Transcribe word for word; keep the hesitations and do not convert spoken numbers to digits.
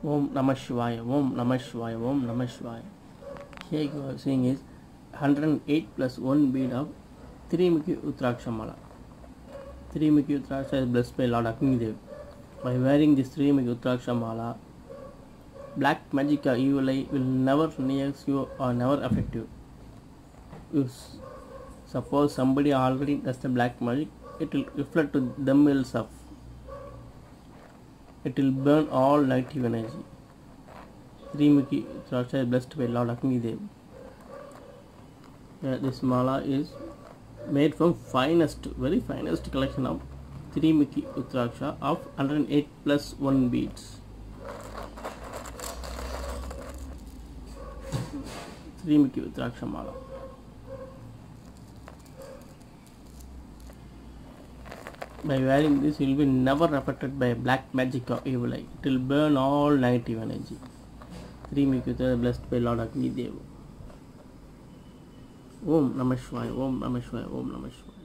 Om Namah Shivaya, Om Namah Shivaya, Om Namah Shivaya. Here you are seeing is one hundred eight plus one bead of three mukhi Rudraksha mala. three mukhi Rudraksha is blessed by Lord AGNI DEV. By wearing this three mukhi Rudraksha mala, black magic or evil eye will never near you or never affect you. If suppose somebody already does the black magic, it will reflect to them itself. It will burn all negative energy. three mukhi Rudraksha is blessed by Lord AGNI DEV. Yeah, this mala is made from finest, very finest collection of three mukhi Rudraksha of one hundred eight plus one beads. three mukhi Rudraksha mala. By wearing this, you will be never affected by black magic or evil eye. It will burn all negative energy. three mukhi Rudraksha blessed by Lord AGNI DEV. Om Namah Shivaya, Om Namah Shivaya, Om Namah Shivaya.